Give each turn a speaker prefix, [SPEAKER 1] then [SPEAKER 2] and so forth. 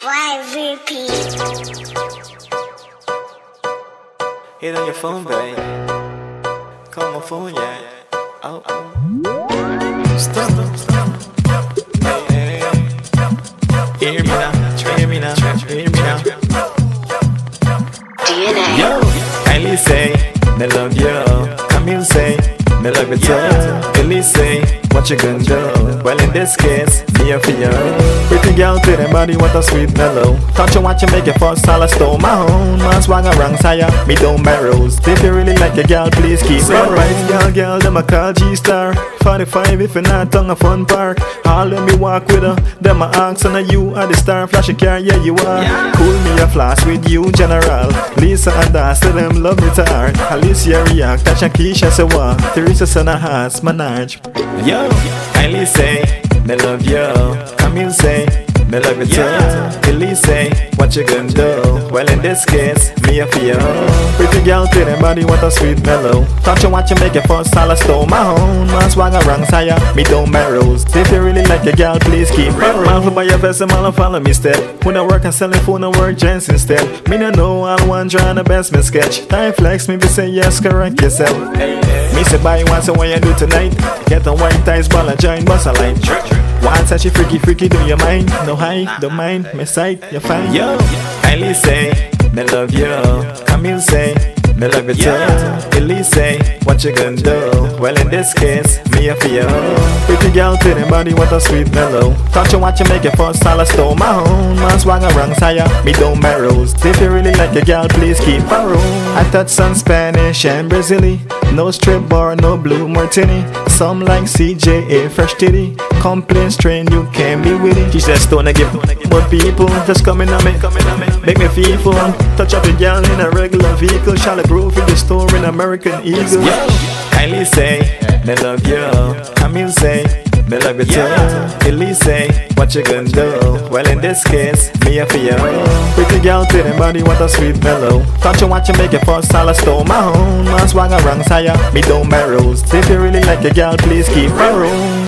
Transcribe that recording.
[SPEAKER 1] Why repeat?
[SPEAKER 2] Hit on your phone, babe. Call my phone, yeah. Oh. Stop. Hey. Hear me now. Hear me now. Hear me now.
[SPEAKER 1] DNA.
[SPEAKER 2] Yo, Kylie say, me love you. Camille say, me love you too. Elise say, what you gonna do? Well, in this case, me a for you. Pretty girl to the body, what a sweet mellow. Touch and watch you make your first all I stole my own. Man swag around sire, me don't barrels. If you really like your girl, please keep it right. Girl, them a call G-Star. 45 if you're not on a fun park. All let me walk with her, them a ask and you are the star. Flash a car, yeah you are. Cool me a flash with you, General. Lisa and Das, to them love me to heart. Alicia react, touch and Keisha say what? Teresa son of hearts, Manage. Yo, Kylie say, me love you. Camille say, me love you too. Elise say, what you gonna do? Well, in this case, me a for you. Pretty girl to the body, what a sweet mellow. Touch and watch you make your first all I stole my own. Man swag around sire, me don't barrels. If you really like your girl, please keep it. Man for buy your vest and man follow me step. When I work and selling phone, I work gents instead. Me no know all one drawing the best me sketch. Time flex, me be say yes, correct yourself. Me say buy one, so what you do tonight? Get on white ties, ball and join, bust a line. One such a freaky, do you mind? No high, don't mind, my sight, you're fine. Yo, Kylie say, me love you. Camille say, me love you too. Elise say, what you gonna do? Well, in this case, me a for you. Pretty girl to the body, what a sweet mellow. Touch and watch you make your first all I stole my own. Man swag around sire, me don't barrels. If you really like your girl, please keep her room. I touch some Spanish and Brazilian. No strip bar, no blue martini. Some like CJA, fresh titty. Complain strain, you can't be with it. She just don't give but people just coming on me, make me feel fun. Touch up a girl in a regular vehicle. Charlotte Grove in the store in American Eagle. Kylie say, me love you. Camille say, me love you too. Elise say, what you gonna do? Well, in this case, me a for you. Pretty girl to the body, what a sweet mellow. Touch and watch you make your first all I stole my own. Man swag around sire, me don't barrels. If you really like your girl, please keep her room.